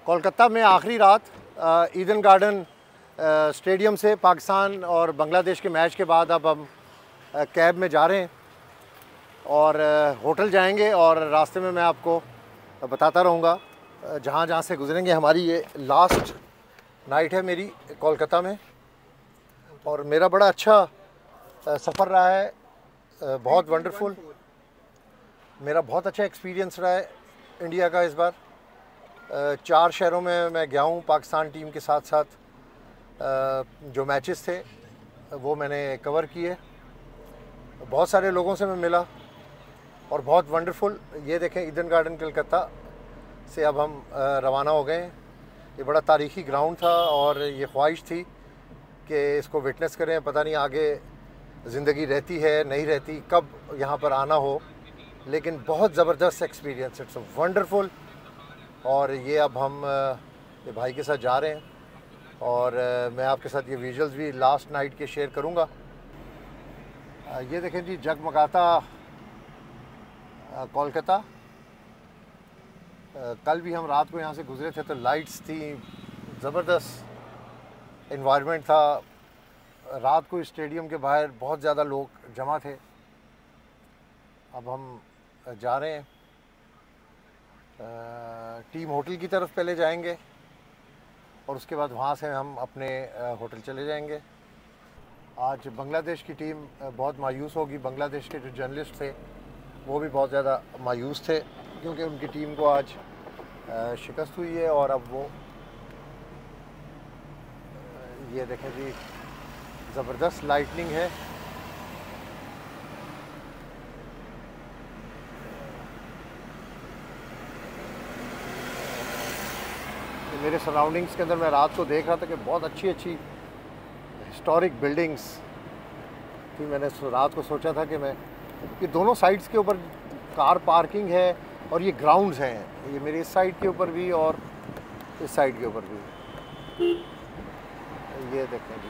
कोलकाता में आखिरी रात ईडन गार्डन स्टेडियम से पाकिस्तान और बांग्लादेश के मैच के बाद अब हम कैब में जा रहे हैं और होटल जाएंगे और रास्ते में मैं आपको बताता रहूँगा जहाँ जहाँ से गुजरेंगे। हमारी ये लास्ट नाइट है मेरी कोलकाता में और मेरा बड़ा अच्छा सफ़र रहा है, बहुत वंडरफुल। मेरा बहुत अच्छा एक्सपीरियंस रहा है इंडिया का। इस बार 4 शहरों में मैं गया हूँ पाकिस्तान टीम के साथ साथ। जो मैचेस थे वो मैंने कवर किए, बहुत सारे लोगों से मैं मिला और बहुत वंडरफुल। ये देखें, ईडन गार्डन कलकत्ता से अब हम रवाना हो गए हैं। ये बड़ा तारीख़ी ग्राउंड था और ये ख्वाहिश थी कि इसको विटनेस करें। पता नहीं आगे ज़िंदगी रहती है नहीं रहती, कब यहाँ पर आना हो, लेकिन बहुत ज़बरदस्त एक्सपीरियंस, इट्स वंडरफुल। और ये अब हम ये भाई के साथ जा रहे हैं और मैं आपके साथ ये विजुअल्स भी लास्ट नाइट के शेयर करूँगा। ये देखें जी, जगमगाता कोलकाता। कल भी हम रात को यहाँ से गुजरे थे तो लाइट्स थी, ज़बरदस्त इन्वायरमेंट था। रात को स्टेडियम के बाहर बहुत ज़्यादा लोग जमा थे। अब हम जा रहे हैं टीम होटल की तरफ, पहले जाएंगे और उसके बाद वहाँ से हम अपने होटल चले जाएंगे। आज बांग्लादेश की टीम बहुत मायूस होगी। बांग्लादेश के जो जर्नलिस्ट थे वो भी बहुत ज़्यादा मायूस थे क्योंकि उनकी टीम को आज शिकस्त हुई है। और अब वो ये देखें जी, ज़बरदस्त लाइटनिंग है। मेरे सराउंडिंग्स के अंदर मैं रात को देख रहा था कि बहुत अच्छी अच्छी हिस्टोरिक बिल्डिंग्स थी। मैंने रात को सोचा था कि मैं ये दोनों साइड्स के ऊपर कार पार्किंग है और ये ग्राउंड्स हैं, ये मेरे इस साइड के ऊपर भी और इस साइड के ऊपर भी। ये देखें जी,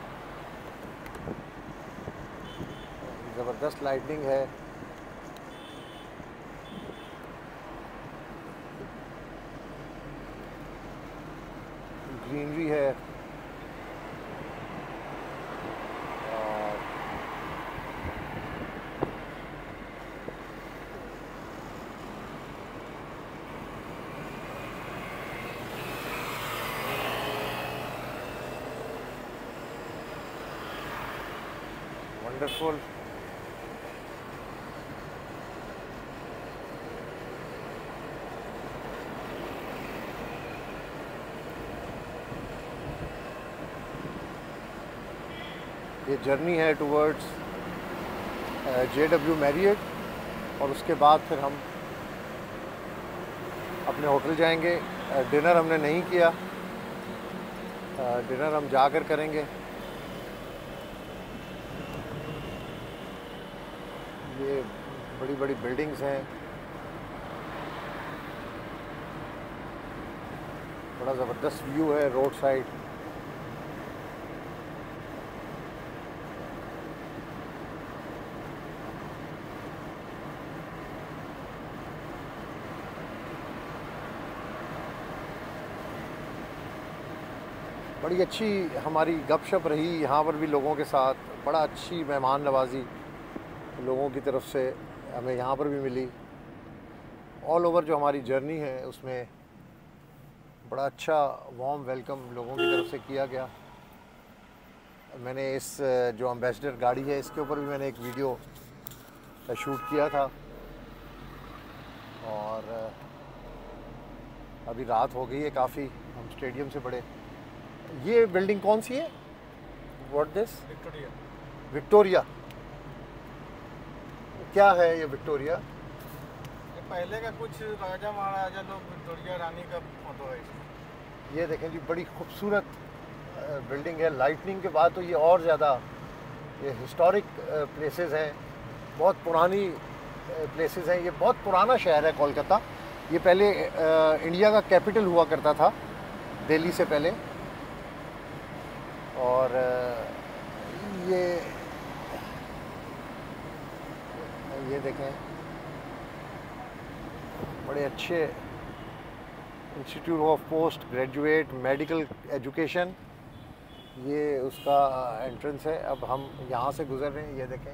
ज़बरदस्त लाइटनिंग है। ग्रीनरी है और वंडरफुल। ये जर्नी है टूवर्ड्स JW मैरियट और उसके बाद फिर हम अपने होटल जाएंगे। डिनर हमने नहीं किया, डिनर हम जाकर करेंगे। ये बड़ी बड़ी बिल्डिंग्स हैं, बड़ा ज़बरदस्त व्यू है रोड साइड। बड़ी अच्छी हमारी गपशप रही यहाँ पर भी लोगों के साथ। बड़ा अच्छी मेहमान नवाजी लोगों की तरफ से हमें यहाँ पर भी मिली। ऑल ओवर जो हमारी जर्नी है उसमें बड़ा अच्छा वार्म वेलकम लोगों की तरफ से किया गया। मैंने इस जो एम्बेसडर गाड़ी है इसके ऊपर भी मैंने एक वीडियो शूट किया था। और अभी रात हो गई है काफ़ी, हम स्टेडियम से बड़े। ये बिल्डिंग कौन सी है? What this? विक्टोरिया। विक्टोरिया क्या है ये विक्टोरिया? ये पहले का कुछ राजा महाराजा लोग, विक्टोरिया रानी का फोटो है इसमें। ये देखें जी, बड़ी खूबसूरत बिल्डिंग है। लाइटनिंग के बाद तो ये और ज़्यादा, ये हिस्टोरिक प्लेसेस हैं, बहुत पुरानी प्लेसेस हैं। ये बहुत पुराना शहर है कोलकाता। ये पहले इंडिया का कैपिटल हुआ करता था दिल्ली से पहले। और ये देखें, बड़े अच्छे institute of post graduate medical education, ये उसका एंट्रेंस है। अब हम यहाँ से गुज़र रहे हैं, ये देखें,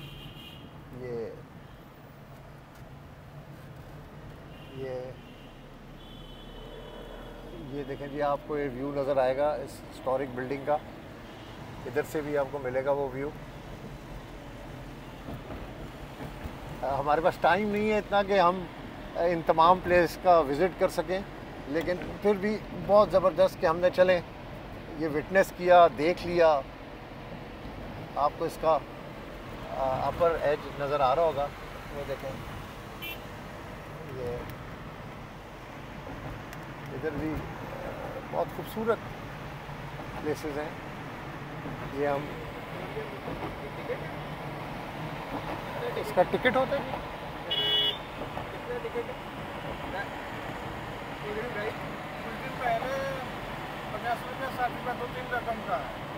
ये देखें जी, आपको ये व्यू नज़र आएगा इस हिस्टोरिक बिल्डिंग का, इधर से भी आपको मिलेगा वो व्यू। हमारे पास टाइम नहीं है इतना कि हम इन तमाम प्लेस का विज़िट कर सकें, लेकिन फिर भी बहुत ज़बरदस्त कि हमने चलें, ये विटनेस किया, देख लिया। आपको इसका अपर एज नज़र आ रहा होगा, ये देखें, ये इधर भी बहुत खूबसूरत प्लेसेस हैं। ये हम इसका टिकट होता है, पहले 50 रुपया 60 रुपया 2-3 रकम का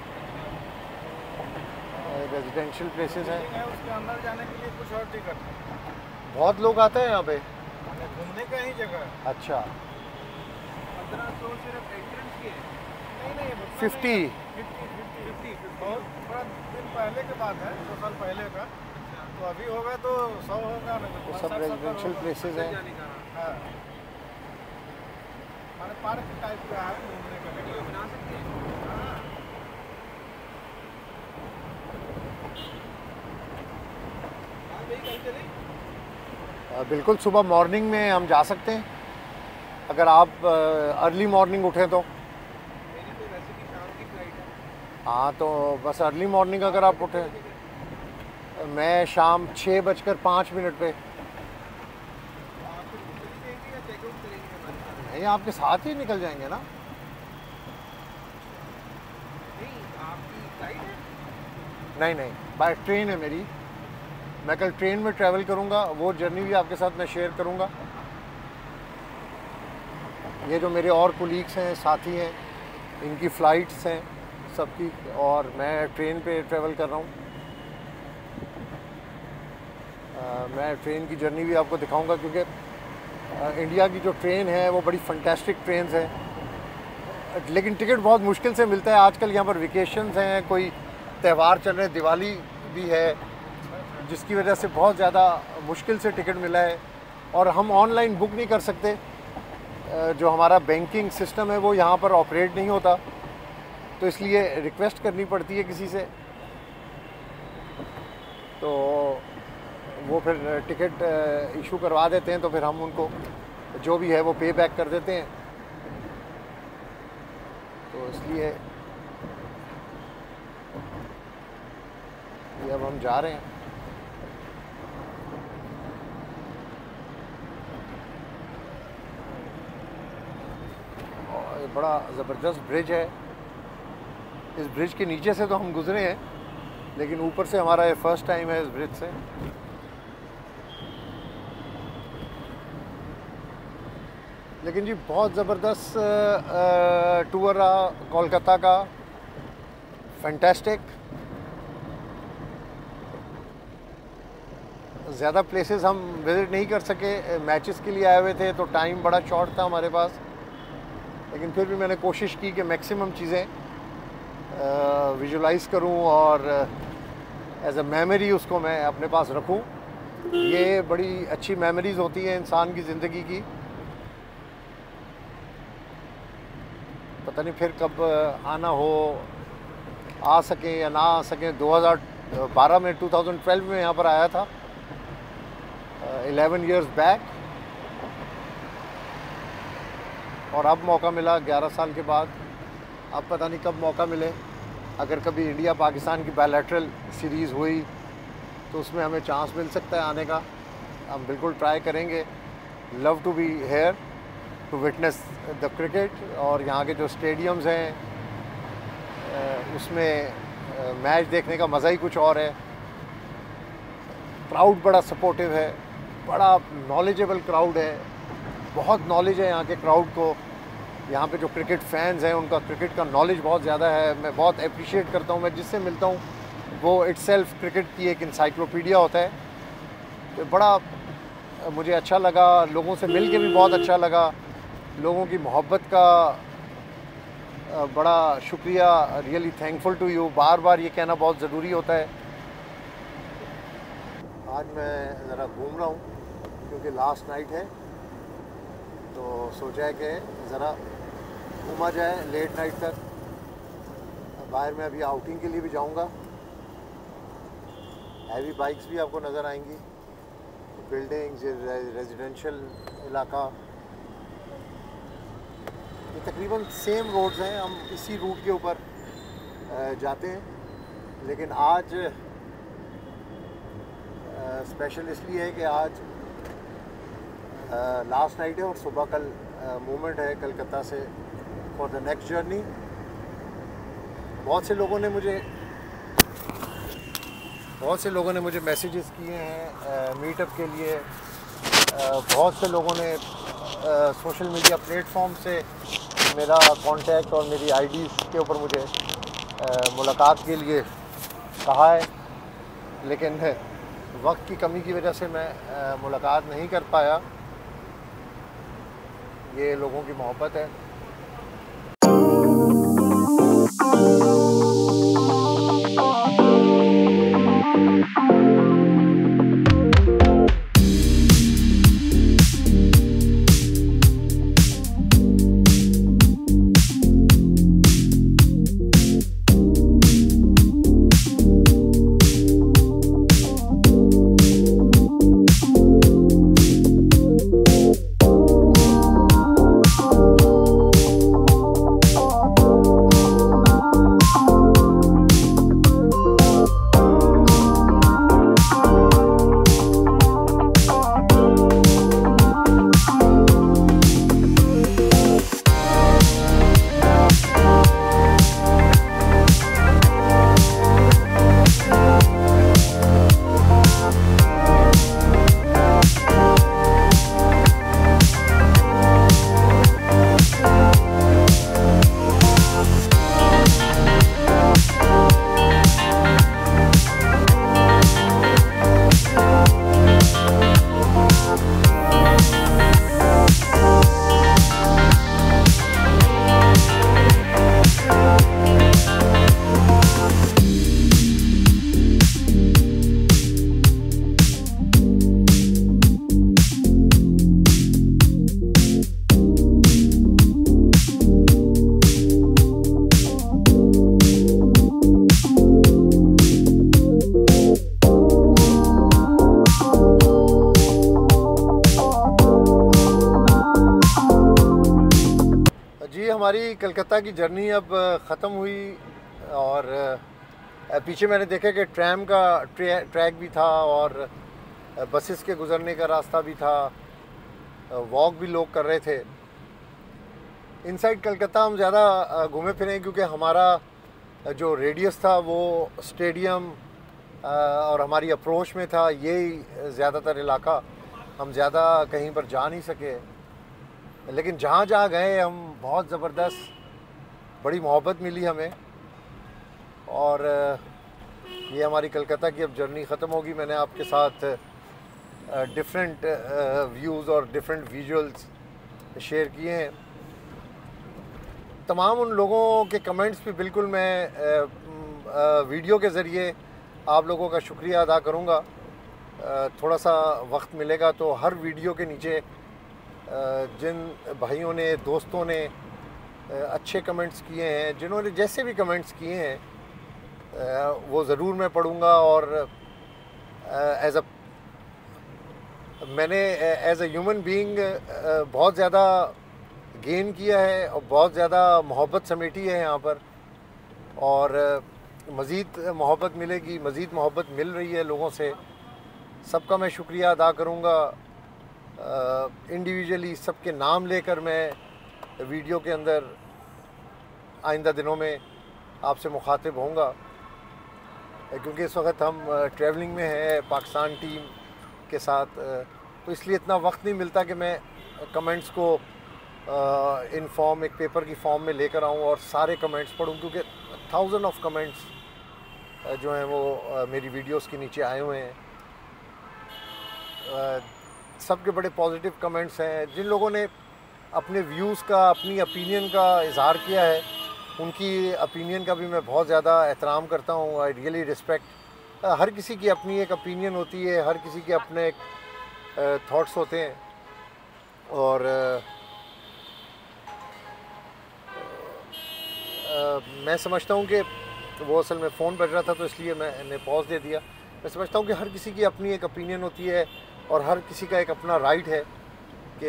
रेजिडेंशियल प्लेसेस हैं। है, उसके अंदर जाने के लिए कुछ और टिकट है। बहुत लोग आते हैं यहाँ पे घूमने का ही जगह है। अच्छा, 1500 सिर्फ एंट्रेंस की है। नहीं 50 और थोड़ा दिन पहले के बाद है, 2 साल पहले का। तो अभी होगा तो 100 होगा ना, वो सब रेजिडेंशियल प्लेसेस हैं। हाँ, हमारे पार्क टाइप का है, घूमने का वीडियो बना सकते हैं। बिल्कुल, सुबह मॉर्निंग में हम जा सकते हैं, अगर आप अर्ली मॉर्निंग उठें तो। मेरी तो वैसे भी शाम की फ्लाइट है। हाँ, तो बस अर्ली मॉर्निंग अगर आप उठें, मैं शाम 6:05 पे। नहीं, आपके साथ ही निकल जाएंगे ना। नहीं, बाय ट्रेन है मेरी। मैं कल ट्रेन में ट्रैवल करूँगा, वो जर्नी भी आपके साथ मैं शेयर करूँगा। ये जो मेरे और कोलीग्स हैं, साथी हैं, इनकी फ़्लाइट्स हैं सबकी, और मैं ट्रेन पे ट्रैवल कर रहा हूँ। मैं ट्रेन की जर्नी भी आपको दिखाऊंगा, क्योंकि इंडिया की जो ट्रेन है वो बड़ी फंटेस्टिक ट्रेन्स है, लेकिन टिकट बहुत मुश्किल से मिलता है। आजकल यहाँ पर वेकेशंस हैं, कोई त्यौहार चल रहे हैं, दिवाली भी है, जिसकी वजह से बहुत ज़्यादा मुश्किल से टिकट मिला है, और हम ऑनलाइन बुक नहीं कर सकते। जो हमारा बैंकिंग सिस्टम है वो यहाँ पर ऑपरेट नहीं होता, तो इसलिए रिक्वेस्ट करनी पड़ती है किसी से, तो वो फिर टिकट इशू करवा देते हैं, तो फिर हम उनको जो भी है वो पे बैक कर देते हैं। तो इसलिए ये अब हम जा रहे हैं। और ये बड़ा ज़बरदस्त ब्रिज है। इस ब्रिज के नीचे से तो हम गुज़रे हैं, लेकिन ऊपर से हमारा ये फर्स्ट टाइम है इस ब्रिज से। लेकिन जी बहुत ज़बरदस्त टूर रहा कोलकाता का, फैंटास्टिक। ज़्यादा प्लेसेस हम विज़िट नहीं कर सके, मैचेस के लिए आए हुए थे, तो टाइम बड़ा शॉर्ट था हमारे पास, लेकिन फिर भी मैंने कोशिश की कि मैक्सिमम चीज़ें विजुलाइज़ करूं और एज अ मेमोरी उसको मैं अपने पास रखूं। ये बड़ी अच्छी मेमोरीज़ होती हैं इंसान की ज़िंदगी की। पता नहीं फिर कब आना हो, आ सकें या ना आ सकें। 2012 में 2012 में यहाँ पर आया था, 11 इयर्स बैक, और अब मौका मिला 11 साल के बाद। अब पता नहीं कब मौका मिले, अगर कभी इंडिया पाकिस्तान की बायलैटरल सीरीज़ हुई तो उसमें हमें चांस मिल सकता है आने का। हम बिल्कुल ट्राई करेंगे। Love to be here to witness the cricket, और यहाँ के जो स्टेडियम्स हैं उसमें मैच देखने का मज़ा ही कुछ और है। क्राउड बड़ा सपोर्टिव है, बड़ा नॉलेजेबल क्राउड है, बहुत नॉलेज है यहाँ के क्राउड को। यहाँ पे जो क्रिकेट फैंस हैं उनका क्रिकेट का नॉलेज बहुत ज़्यादा है। मैं बहुत अप्रिशिएट करता हूँ, मैं जिससे मिलता हूँ वो इटसेल्फ क्रिकेट की एक इंसाइक्लोपीडिया होता है। तो बड़ा मुझे अच्छा लगा, लोगों से मिल के भी बहुत अच्छा लगा। लोगों की मोहब्बत का बड़ा शुक्रिया, रियली थैंकफुल टू यू। बार बार ये कहना बहुत ज़रूरी होता है। आज मैं ज़रा घूम रहा हूँ क्योंकि लास्ट नाइट है, तो सोचा है कि ज़रा घूमा जाए लेट नाइट तक। बाहर में अभी आउटिंग के लिए भी जाऊँगा। हैवी बाइक्स भी आपको नज़र आएंगी, बिल्डिंग्स, रेजिडेंशियल इलाका, ये तकरीबन सेम रोड्स हैं। हम इसी रूट के ऊपर जाते हैं, लेकिन आज स्पेशल इसलिए है कि आज लास्ट नाइट है और सुबह कल मूवमेंट है कलकत्ता से फॉर द नेक्स्ट जर्नी। बहुत से लोगों ने मुझे मैसेजेस किए हैं मीटअप के लिए। बहुत से लोगों ने सोशल मीडिया प्लेटफॉर्म से मेरा कांटेक्ट और मेरी आईडीज़ के ऊपर मुझे मुलाकात के लिए कहा है, लेकिन वक्त की कमी की वजह से मैं मुलाकात नहीं कर पाया। ये लोगों की मोहब्बत है। हमारी कलकत्ता की जर्नी अब ख़त्म हुई और पीछे मैंने देखा कि ट्रैम का ट्रैक भी था और बसेस के गुज़रने का रास्ता भी था, वॉक भी लोग कर रहे थे। इनसाइड कलकत्ता हम ज़्यादा घूमे फिरे क्योंकि हमारा जो रेडियस था वो स्टेडियम और हमारी अप्रोच में था। यही ज़्यादातर इलाका, हम ज़्यादा कहीं पर जा नहीं सके। लेकिन जहाँ जहाँ गए हम बहुत ज़बरदस्त, बड़ी मोहब्बत मिली हमें। और ये हमारी कलकत्ता की अब जर्नी ख़त्म होगी। मैंने आपके साथ डिफरेंट व्यूज़ और डिफरेंट विजुअल्स शेयर किए हैं। तमाम उन लोगों के कमेंट्स पे बिल्कुल मैं वीडियो के ज़रिए आप लोगों का शुक्रिया अदा करूँगा। थोड़ा सा वक्त मिलेगा तो हर वीडियो के नीचे जिन भाइयों ने, दोस्तों ने अच्छे कमेंट्स किए हैं, जिन्होंने जैसे भी कमेंट्स किए हैं, वो ज़रूर मैं पढ़ूँगा। और मैंने एज अ ह्यूमन बीइंग बहुत ज़्यादा गेन किया है और बहुत ज़्यादा मोहब्बत समेटी है यहाँ पर। और मज़ीद मोहब्बत मिलेगी, मज़ीद मोहब्बत मिल रही है लोगों से। सबका मैं शुक्रिया अदा करूँगा। इंडिविजुअली सबके नाम लेकर मैं वीडियो के अंदर आइंदा दिनों में आपसे मुखातिब होऊंगा, क्योंकि इस वक्त हम ट्रैवलिंग में हैं पाकिस्तान टीम के साथ, तो इसलिए इतना वक्त नहीं मिलता कि मैं कमेंट्स को इन फॉर्म, एक पेपर की फॉर्म में लेकर आऊँ और सारे कमेंट्स पढूं, क्योंकि 1000 ऑफ कमेंट्स जो हैं वो मेरी वीडियोस के नीचे आए हुए हैं। सबके बड़े पॉजिटिव कमेंट्स हैं। जिन लोगों ने अपने व्यूज़ का, अपनी ओपिनियन का इज़हार किया है। उनकी ओपिनियन का भी मैं बहुत ज़्यादा एहतराम करता हूँ। I really respect. हर किसी की अपनी एक ओपिनियन होती है, हर किसी के अपने एक थॉट्स होते हैं। और मैं समझता हूँ कि वो असल में फ़ोन बज रहा था तो इसलिए मैंने पॉज दे दिया। मैं समझता हूँ कि हर किसी की अपनी एक ओपिनियन होती है और हर किसी का एक अपना राइट है कि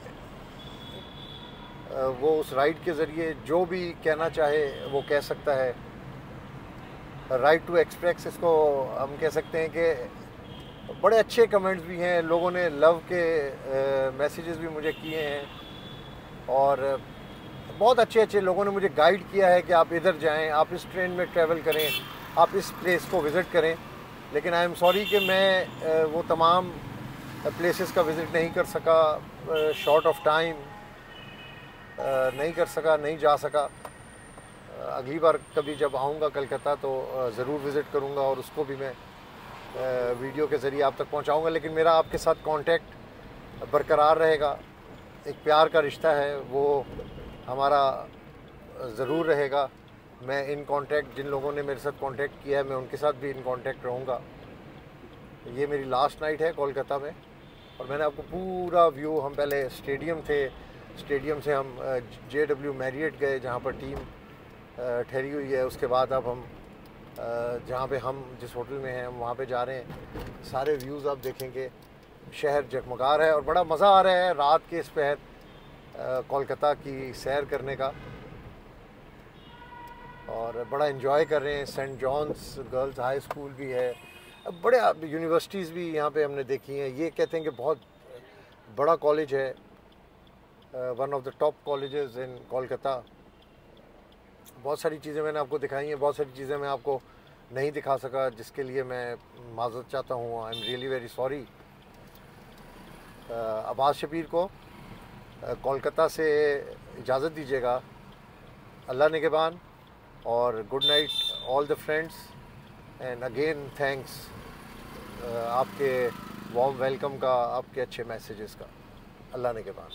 वो उस राइट के ज़रिए जो भी कहना चाहे वो कह सकता है। राइट टू एक्सप्रेस इसको हम कह सकते हैं कि बड़े अच्छे कमेंट्स भी हैं, लोगों ने लव के मैसेजेस भी मुझे किए हैं और बहुत अच्छे अच्छे लोगों ने मुझे गाइड किया है कि आप इधर जाएं, आप इस ट्रेन में ट्रैवल करें, आप इस प्लेस को विज़िट करें। लेकिन आई एम सॉरी कि मैं वो तमाम प्लेसेस का विज़िट नहीं कर सका, शॉर्ट ऑफ टाइम नहीं कर सका, नहीं जा सका। अगली बार कभी जब आऊँगा कलकत्ता तो ज़रूर विज़िट करूँगा और उसको भी मैं वीडियो के ज़रिए आप तक पहुँचाऊँगा। लेकिन मेरा आपके साथ कांटेक्ट बरकरार रहेगा, एक प्यार का रिश्ता है वो हमारा ज़रूर रहेगा। मैं इन कांटेक्ट, जिन लोगों ने मेरे साथ कांटेक्ट किया है, मैं उनके साथ भी इन कांटेक्ट रहूँगा। ये मेरी लास्ट नाइट है कोलकाता में और मैंने आपको पूरा व्यू, हम पहले स्टेडियम थे, स्टेडियम से हम JW मैरियट गए जहाँ पर टीम ठहरी हुई है। उसके बाद अब हम जहाँ पे हम जिस होटल में हैं हम वहाँ पे जा रहे हैं। सारे व्यूज़ आप देखेंगे, शहर जगमगा रहा है और बड़ा मज़ा आ रहा है रात के इस पहर कोलकाता की सैर करने का और बड़ा इन्जॉय कर रहे हैं। Saint John's girls high school भी है, बड़े यूनिवर्सिटीज़ भी यहाँ पे हमने देखी हैं। ये कहते हैं कि बहुत बड़ा कॉलेज है, one of the top colleges in Kolkata. बहुत सारी चीज़ें मैंने आपको दिखाई हैं, बहुत सारी चीज़ें मैं आपको नहीं दिखा सका, जिसके लिए मैं माज़रत चाहता हूँ। I am really very sorry. Abbas Shabir को कोलकाता से इजाज़त दीजिएगा। अल्लाह निगहबान और good night all the friends and again thanks आपके वार्म वेलकम का, आपके अच्छे मैसेजेस का। अल्लाह निगहबान।